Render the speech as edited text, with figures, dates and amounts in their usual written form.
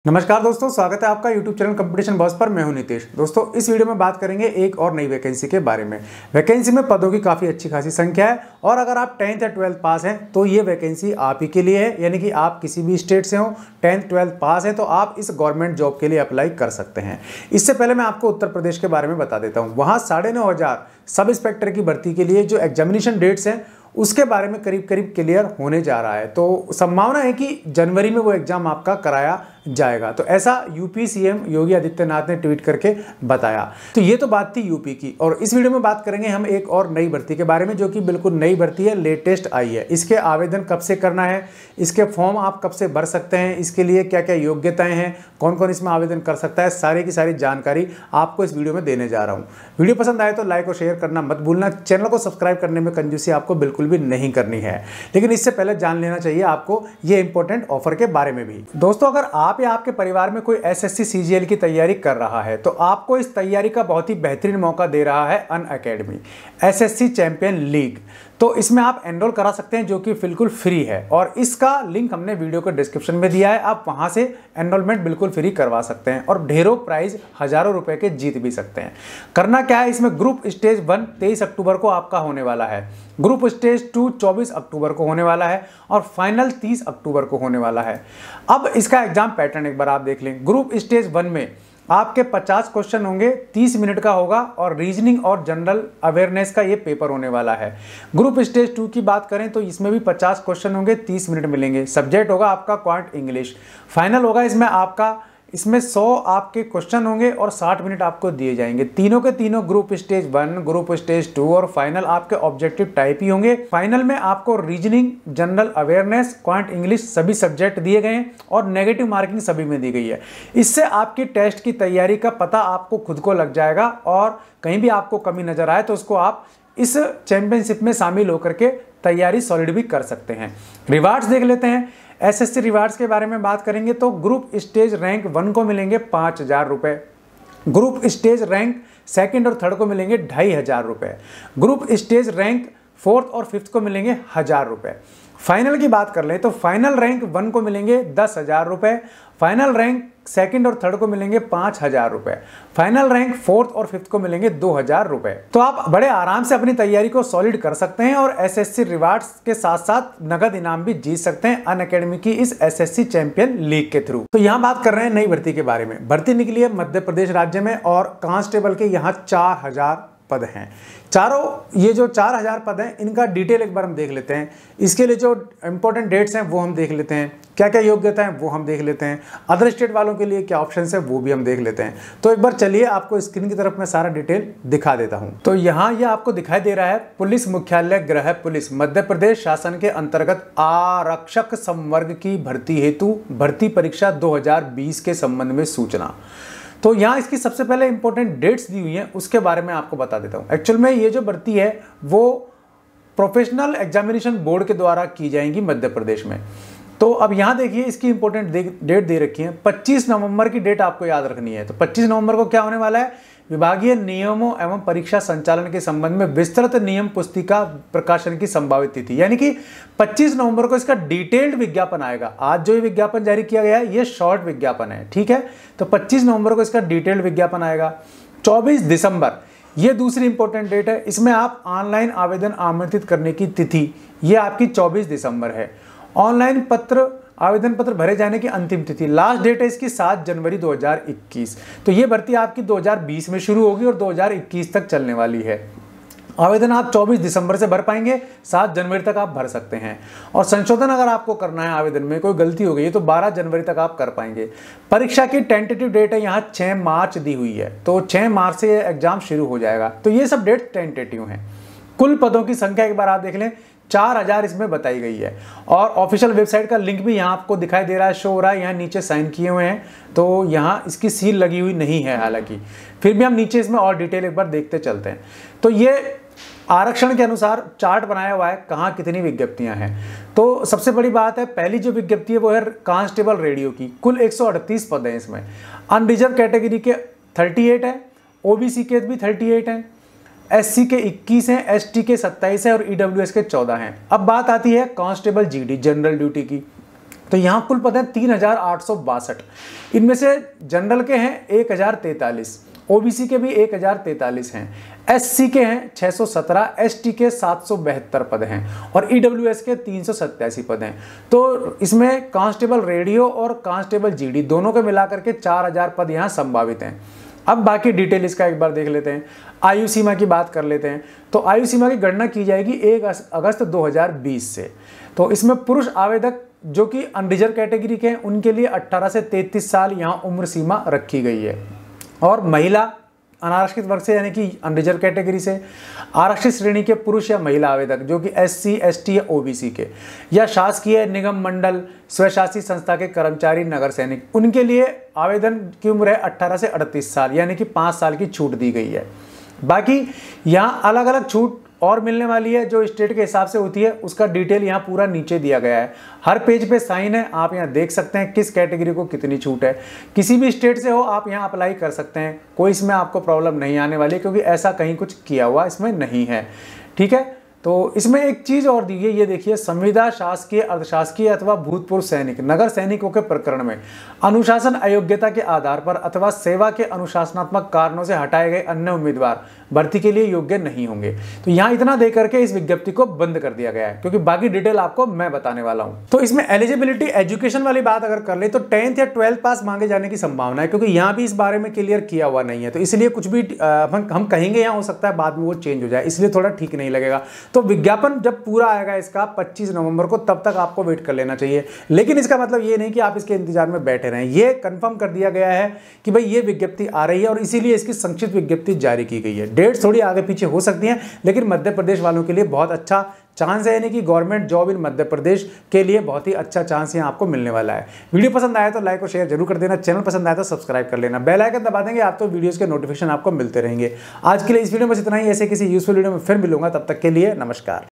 नमस्कार दोस्तों, स्वागत है आपका यूट्यूब चैनल कंपटीशन बॉस पर। मैं हूं नितेश। दोस्तों, इस वीडियो में बात करेंगे एक और नई वैकेंसी के बारे में। वैकेंसी में पदों की काफ़ी अच्छी खासी संख्या है और अगर आप 10th या 12th पास हैं तो ये वैकेंसी आप ही के लिए है। यानी कि आप किसी भी स्टेट से हो, 10th 12th पास हैं तो आप इस गवर्नमेंट जॉब के लिए अप्लाई कर सकते हैं। इससे पहले मैं आपको उत्तर प्रदेश के बारे में बता देता हूँ। वहाँ 9,500 सब इंस्पेक्टर की भर्ती के लिए जो एग्जामिनेशन डेट्स हैं उसके बारे में करीब करीब क्लियर होने जा रहा है। तो संभावना है कि जनवरी में वो एग्जाम आपका कराया जाएगा। तो ऐसा यूपी सीएम योगी आदित्यनाथ ने ट्वीट करके बताया। तो ये तो बात थी यूपी की। और इस वीडियो में बात करेंगे हम एक और नई भर्ती के बारे में जो कि बिल्कुल नई भर्ती है, लेटेस्ट आई है। इसके आवेदन कब से करना है, इसके फॉर्म आप कब से भर सकते हैं, इसके लिए क्या क्या योग्यताएं हैं, कौन कौन इसमें आवेदन कर सकता है, सारी की सारी जानकारी आपको इस वीडियो में देने जा रहा हूँ। वीडियो पसंद आए तो लाइक और शेयर करना मत भूलना। चैनल को सब्सक्राइब करने में कंजूसी आपको बिल्कुल भी नहीं करनी है, लेकिन इससे पहले जान लेना चाहिए आपको ये इंपॉर्टेंट ऑफर के बारे में भी। दोस्तों, अगर आप या आपके परिवार में कोई एसएससी सीजीएल की तैयारी कर रहा है तो आपको इस तैयारी का बहुत ही बेहतरीन मौका दे रहा है अनअकैडमी एसएससी चैंपियन लीग। तो इसमें आप एनरोल करा सकते हैं जो कि बिल्कुल फ्री है और इसका लिंक हमने वीडियो के डिस्क्रिप्शन में दिया है। आप वहां से एनरोलमेंट बिल्कुल फ्री करवा सकते हैं और ढेरों प्राइज हजारों रुपए के जीत भी सकते हैं। करना क्या है, इसमें ग्रुप स्टेज 1 23 अक्टूबर को आपका होने वाला है, ग्रुप स्टेज 2 24 अक्टूबर को होने वाला है और फाइनल 30 अक्टूबर को होने वाला है। अब इसका एग्जाम पैटर्न एक बार आप देख लें। ग्रुप स्टेज 1 में आपके 50 क्वेश्चन होंगे, 30 मिनट का होगा और रीजनिंग और जनरल अवेयरनेस का ये पेपर होने वाला है। ग्रुप स्टेज 2 की बात करें तो इसमें भी 50 क्वेश्चन होंगे, 30 मिनट मिलेंगे। सब्जेक्ट होगा आपका क्वांट इंग्लिश। फाइनल होगा इसमें 100 आपके क्वेश्चन होंगे और 60 मिनट आपको दिए जाएंगे। तीनों के तीनों ग्रुप स्टेज 1, ग्रुप स्टेज 2 और फाइनल आपके ऑब्जेक्टिव टाइप ही होंगे। फाइनल में आपको reasoning, general awareness, quant English सभी सब्जेक्ट दिए गए हैं और नेगेटिव मार्किंग सभी में दी गई है। इससे आपकी टेस्ट की तैयारी का पता आपको खुद को लग जाएगा और कहीं भी आपको कमी नजर आए तो उसको आप इस चैंपियनशिप में शामिल होकर के तैयारी सॉलिड भी कर सकते हैं। रिवार्ड्स देख लेते हैं। एसएससी रिवार्ड्स के बारे में बात करेंगे तो ग्रुप स्टेज रैंक 1 को मिलेंगे 5,000 रुपये, ग्रुप स्टेज रैंक 2nd और 3rd को मिलेंगे 2,500 रुपये, ग्रुप स्टेज रैंक 4th और 5th को मिलेंगे 1,000 रुपये। फाइनल की बात कर लें तो फाइनल रैंक 1 को मिलेंगे 10,000 रुपये, फाइनल रैंक 2nd और 3rd को मिलेंगे 5,000 रुपये, फाइनल रैंक 4th और 5th को मिलेंगे 2,000 रुपये। तो आप बड़े आराम से अपनी तैयारी को सॉलिड कर सकते हैं और एसएससी रिवार्ड्स के साथ साथ नगद इनाम भी जीत सकते हैं अनअकैडमी की इस एसएससी चैंपियन लीग के थ्रू। तो यहाँ बात कर रहे हैं नई भर्ती के बारे में। भर्ती निकली है मध्य प्रदेश राज्य में और कांस्टेबल के यहाँ 4,000 पद हैं। ये जो 4,000 पद हैं इनका डिटेल एक बार हम देख लेते हैं। इसके लिए जो इंपॉर्टेंट डेट्स हैं वो हम देख लेते हैं, क्या क्या योग्यता है वो हम देख लेते हैं, अदर स्टेट वालों के लिए क्या ऑप्शंस है वो भी हम देख लेते हैं। तो एक बार चलिए आपको स्क्रीन की तरफ मैं सारा डिटेल दिखा देता हूं। तो यहाँ ये आपको दिखाई दे रहा है पुलिस मुख्यालय गृह पुलिस मध्य प्रदेश शासन के अंतर्गत आरक्षक संवर्ग की भर्ती हेतु भर्ती परीक्षा 2020 के संबंध में सूचना। तो यहाँ इसकी सबसे पहले इंपॉर्टेंट डेट्स दी हुई हैं, उसके बारे में आपको बता देता हूँ। एक्चुअल में ये जो भर्ती है वो प्रोफेशनल एग्जामिनेशन बोर्ड के द्वारा की जाएंगी मध्य प्रदेश में। तो अब यहाँ देखिए इसकी इंपॉर्टेंट डेट दे रखी है। 25 नवंबर की डेट आपको याद रखनी है। तो 25 नवंबर को क्या होने वाला है, विभागीय नियमों एवं परीक्षा संचालन के संबंध में विस्तृत नियम पुस्तिका प्रकाशन की संभावित तिथि, यानी कि 25 नवंबर को इसका डिटेल्ड विज्ञापन आएगा। आज जो ये विज्ञापन जारी किया गया है ये शॉर्ट विज्ञापन है, ठीक है। तो 25 नवंबर को इसका डिटेल्ड विज्ञापन आएगा। 24 दिसंबर ये दूसरी इंपॉर्टेंट डेट है। इसमें आप ऑनलाइन आवेदन आमंत्रित करने की तिथि ये आपकी 24 दिसंबर है। ऑनलाइन आवेदन पत्र भरे जाने की अंतिम तिथि लास्ट डेट है इसकी 7 जनवरी 2021। तो ये भर्ती आपकी 2020 में शुरू होगी और 2021 तक चलने वाली है। आवेदन आप 24 दिसंबर से भर पाएंगे, 7 जनवरी तक आप भर सकते हैं। और संशोधन अगर आपको करना है, आवेदन में कोई गलती हो गई है तो 12 जनवरी तक आप कर पाएंगे। परीक्षा की टेंटेटिव डेट है यहाँ 6 मार्च दी हुई है, तो 6 मार्च से ये एग्जाम शुरू हो जाएगा। तो ये सब डेट टेंटेटिव हैं। कुल पदों की संख्या एक बार आप देख लें, 4,000 इसमें बताई गई है और ऑफिशियल वेबसाइट का लिंक भी यहाँ आपको दिखाई दे रहा है, शो हो रहा है। यहाँ नीचे साइन किए हुए हैं, तो यहाँ इसकी सील लगी हुई नहीं है, हालांकि फिर भी हम नीचे इसमें और डिटेल एक बार देखते चलते हैं। तो ये आरक्षण के अनुसार चार्ट बनाया हुआ है, कहाँ कितनी विज्ञप्तियां हैं। तो सबसे बड़ी बात है, पहली जो विज्ञप्ति है वो है कांस्टेबल रेडियो की। कुल 138 पद हैं इसमें। अनरिजर्व कैटेगरी के 38 है, ओबीसी के भी 38 हैं, एससी के 21 हैं, एसटी के 27 हैं और ईडब्ल्यूएस के 14 हैं। अब बात आती है कांस्टेबल जीडी जनरल ड्यूटी की। तो यहाँ कुल पद हैं 3862। इनमें से जनरल के हैं 1043, ओबीसी के भी 1043 हैं, एससी के हैं 617, एसटी के 772 पद हैं और ईडब्ल्यूएस के 387 पद हैं। तो इसमें कांस्टेबल रेडियो और कांस्टेबल जीडी दोनों को मिलाकर के 4000 पद यहाँ संभावित हैं। अब बाकी डिटेल इसका एक बार देख लेते हैं। आयु सीमा की बात कर लेते हैं। तो आयु सीमा की गणना की जाएगी 1 अगस्त 2020 से। तो इसमें पुरुष आवेदक जो कि अनरिजर्व कैटेगरी के हैं उनके लिए 18 से 33 साल यहाँ उम्र सीमा रखी गई है और महिला अनारक्षित वर्ग से यानी कि अनरिजर्व कैटेगरी से आरक्षित श्रेणी के पुरुष या महिला आवेदक जो कि एससी, एसटी या ओबीसी के या शासकीय निगम मंडल स्वशासी संस्था के कर्मचारी नगर सैनिक, उनके लिए आवेदन की उम्र है 18 से 38 साल यानी कि 5 साल की छूट दी गई है। बाकी यहाँ अलग अलग छूट और मिलने वाली है जो स्टेट के हिसाब से होती है, उसका डिटेल यहाँ पूरा नीचे दिया गया है। हर पेज पे साइन है, आप यहाँ देख सकते हैं किस कैटेगरी को कितनी छूट है। किसी भी स्टेट से हो आप यहाँ अप्लाई कर सकते हैं, कोई इसमें आपको प्रॉब्लम नहीं आने वाली क्योंकि ऐसा कहीं कुछ किया हुआ इसमें नहीं है। ठीक है, तो इसमें एक चीज और दी है, ये देखिए, संविदा शासकीय, अर्धशासकीय अथवा भूतपूर्व सैनिक, नगर सैनिकों के प्रकरण में अनुशासन अयोग्यता के आधार पर अथवा सेवा के अनुशासनात्मक कारणों से हटाए गए अन्य उम्मीदवार भर्ती के लिए योग्य नहीं होंगे। तो यहाँ इतना दे करके इस विज्ञप्ति को बंद कर दिया गया है क्योंकि बाकी डिटेल आपको मैं बताने वाला हूँ। तो इसमें एलिजिबिलिटी एजुकेशन वाली बात अगर कर ले तो 10th या 12th पास मांगे जाने की संभावना है क्योंकि यहाँ भी इस बारे में क्लियर किया हुआ नहीं है। तो इसलिए कुछ भी हम कहेंगे यहाँ हो सकता है बाद में वो चेंज हो जाए, इसलिए थोड़ा ठीक नहीं लगेगा। तो विज्ञापन जब पूरा आएगा इसका 25 नवंबर को, तब तक आपको वेट कर लेना चाहिए। लेकिन इसका मतलब ये नहीं कि आप इसके इंतजार में बैठे रहें। ये कंफर्म कर दिया गया है कि भाई ये विज्ञप्ति आ रही है और इसीलिए इसकी संक्षिप्त विज्ञप्ति जारी की गई है। डेट थोड़ी आगे पीछे हो सकती है लेकिन मध्य प्रदेश वालों के लिए बहुत अच्छा चांस है, यानी कि government job in Madhya Pradesh के लिए बहुत ही अच्छा चांस यहाँ आपको मिलने वाला है। वीडियो पसंद आया तो लाइक और शेयर जरूर कर देना, चैनल पसंद आया तो सब्सक्राइब कर लेना, बेल आइकन दबा देंगे आप तो वीडियोस के नोटिफिकेशन आपको मिलते रहेंगे। आज के लिए इस वीडियो में इतना ही, ऐसे किसी यूजफुल वीडियो में फिर मिलूंगा, तब तक के लिए नमस्कार।